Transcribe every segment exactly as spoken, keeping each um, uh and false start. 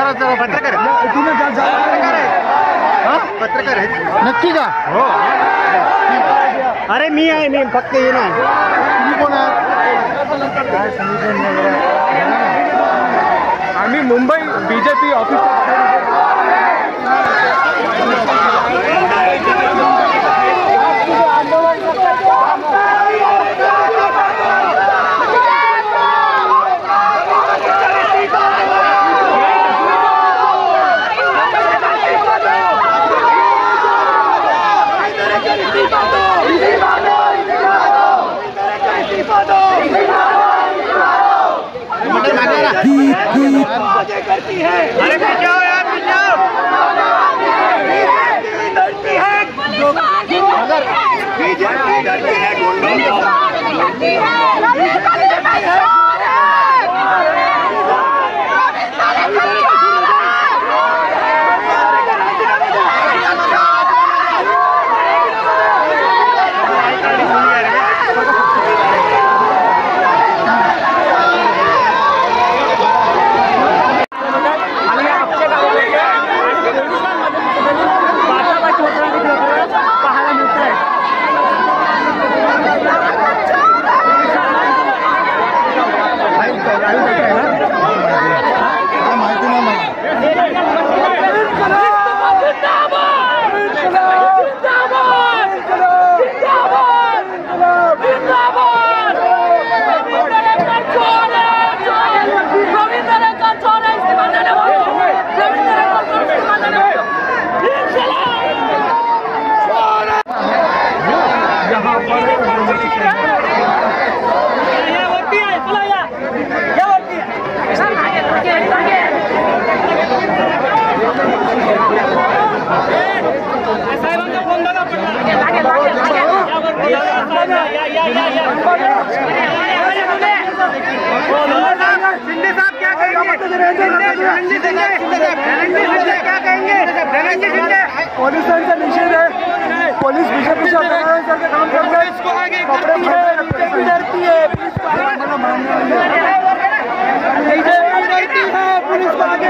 पत्रकार पत्रकार आहे नक्की का? हो. अरे मी आहे, मी फक्त ये ना. तुम्ही कोण आहात? आम्ही मुंबई बीजेपी ऑफिस. करती है. अरे बचाओ यार, बचाओ. लड़ती है अगर बीजेपी लड़ती है, गुंडों लड़ती है. शिंदे साहब क्या कहेंगे? क्या कहेंगे? पोलिसांचा निषेध आहे. पोलीस बीजेपीच्या सरकारसारखे काम करतात. कपडे डरती है पुलिस को आगे.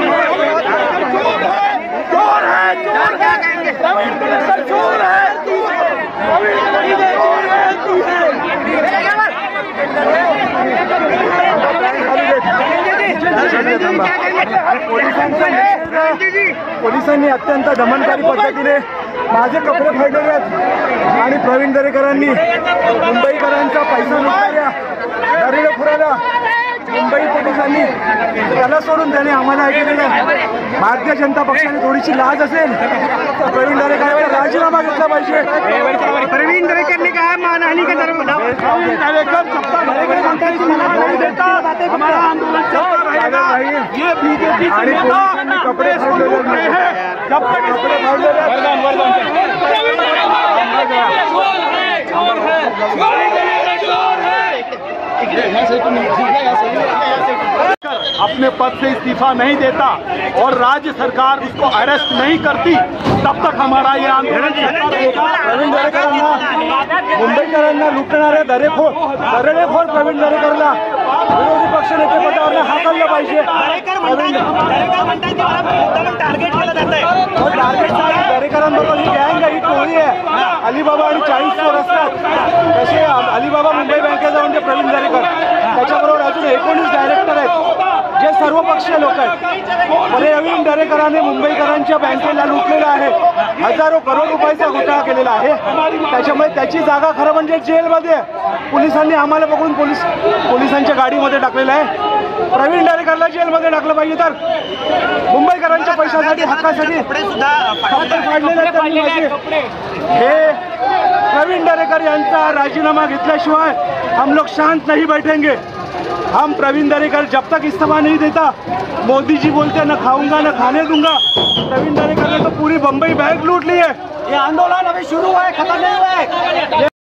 चोर है, चोर क्या कहेंगे? चोर है, पोलिसांनी अत्यंत दमनकारी पद्धतीने माझे कपडे फाडलेले आहेत आणि प्रवीण दरेकरांनी मुंबईकरांचा पैसा लुटणाऱ्या दरोडेखोराला मुंबई पोलिसांनी त्याला सोडून त्याने आम्हाला ऐकलेलं. भारतीय जनता पक्षाने थोडीशी लाज असेल तर प्रवीण दरेकरांचा राजीनामा घेतला पाहिजे. प्रवीण दरेकरने काय मानहानी का धर्म प्रवीण दरेकर सत्ता नहीं देता, हमारा आंदोलन चलता रहेगा. ये बीजेपी आणि पोलिसांनी कपडे फाडलेले हैं. कपडे फाडलेले अपने पद से इस्तीफा नहीं देता और राज्य सरकार उसको अरेस्ट नहीं करती तब तक हमारा ये आंदोलन चलता रहेगा. प्रवीण दरेकरांना मुंबईकरांना लुटणारे दरेखोर दरोडेखोर प्रवीण दरेकरला विरोधी पक्षनेते पदावर हाकललं पाहिजे. टार्गेट केलं जात आहे. टार्गेट दरेकरांबरोबर ही गँग ही टोळी आहे. अलिबाबा आणि चाळीस चोर असतात तसे अलिबाबा मुंबई बँकेचा म्हणजे प्रवीण दरेकर, त्याच्याबरोबर अजून एकोणीस डायरेक्टर आहेत जे सर्व पक्षीय लोक आहेत. प्रवीण दरेकरांनी मुंबईकरांच्या बँकेला लुटलेला आहे. हजारो करोड रुपयाचा घोटाळा केलेला आहे. त्याच्यामुळे त्याची जागा खरं म्हणजे जेलमध्ये पोलिसांनी आम्हाला पकडून पोलीस पोलिसांच्या गाडीमध्ये टाकलेलं आहे. प्रवीण दरेकरला जेलमध्ये टाकलं पाहिजे. तर मुंबईकरांच्या पैशासाठी हक्कासाठी कपडे फाडलेले हे प्रवीण दरेकर यांचा राजीनामा घेतल्याशिवाय हम लोग शांत नहीं बैठेंगे. हम प्रवीण दरेकर जब तक इस्तीफा नहीं देता, मोदी जी बोलते न खाऊंगा न खाने दूंगा. प्रवीण दरेकर ने तो पूरी बम्बई बैंक लूट ली है. ये आंदोलन अभी शुरू है, खत्म नहीं हुआ है.